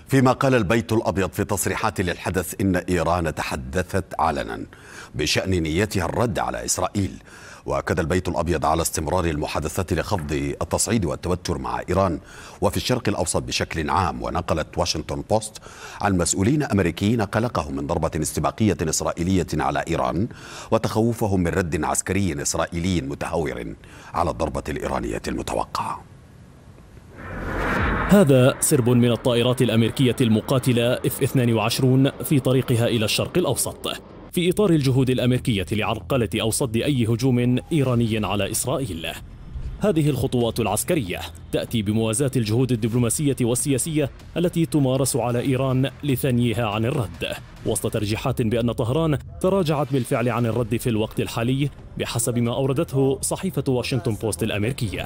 فيما قال البيت الأبيض في تصريحات للحدث إن إيران تحدثت علنا بشأن نيتها الرد على إسرائيل. وأكد البيت الأبيض على استمرار المحادثات لخفض التصعيد والتوتر مع إيران وفي الشرق الأوسط بشكل عام. ونقلت واشنطن بوست عن مسؤولين أمريكيين قلقهم من ضربة استباقية إسرائيلية على إيران وتخوفهم من رد عسكري إسرائيلي متهور على الضربة الإيرانية المتوقعة. هذا سرب من الطائرات الأمريكية المقاتلة F-22 في طريقها إلى الشرق الأوسط في إطار الجهود الأمريكية لعرقلة أو صد أي هجوم إيراني على إسرائيل. هذه الخطوات العسكرية تأتي بموازاة الجهود الدبلوماسية والسياسية التي تمارس على إيران لثنيها عن الرد، وسط ترجيحات بأن طهران تراجعت بالفعل عن الرد في الوقت الحالي بحسب ما أوردته صحيفة واشنطن بوست الأمريكية.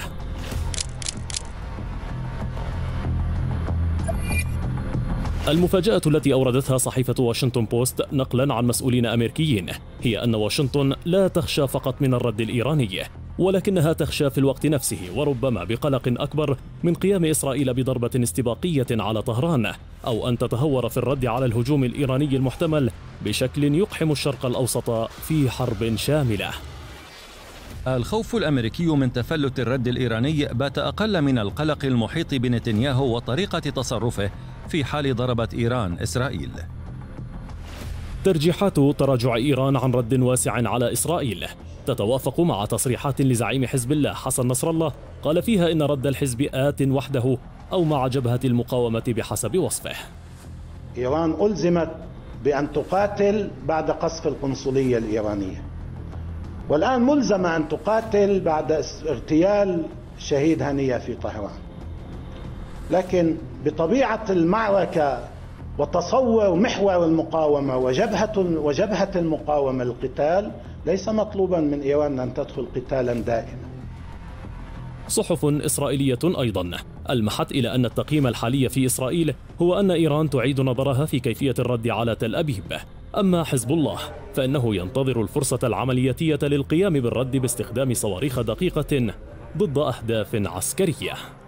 المفاجأة التي أوردتها صحيفة واشنطن بوست نقلا عن مسؤولين أمريكيين هي أن واشنطن لا تخشى فقط من الرد الإيراني، ولكنها تخشى في الوقت نفسه وربما بقلق أكبر من قيام إسرائيل بضربة استباقية على طهران أو أن تتهور في الرد على الهجوم الإيراني المحتمل بشكل يقحم الشرق الأوسط في حرب شاملة. الخوف الأمريكي من تفلت الرد الإيراني بات أقل من القلق المحيط بنتنياهو وطريقة تصرفه في حال ضربت إيران إسرائيل. ترجيحات تراجع إيران عن رد واسع على إسرائيل تتوافق مع تصريحات لزعيم حزب الله حسن نصر الله قال فيها إن رد الحزب آت وحده أو مع جبهة المقاومة بحسب وصفه. إيران ألزمت بأن تقاتل بعد قصف القنصلية الإيرانية، والآن ملزمة أن تقاتل بعد اغتيال شهيد هنية في طهران. لكن بطبيعة المعركة وتصور محور المقاومة وجبهة المقاومة للقتال ليس مطلوبا من إيران أن تدخل قتالا دائما. صحف إسرائيلية أيضا ألمحت إلى أن التقييم الحالي في إسرائيل هو أن إيران تعيد نظرها في كيفية الرد على تل أبيب. أما حزب الله فإنه ينتظر الفرصة العملياتية للقيام بالرد باستخدام صواريخ دقيقة ضد أهداف عسكرية.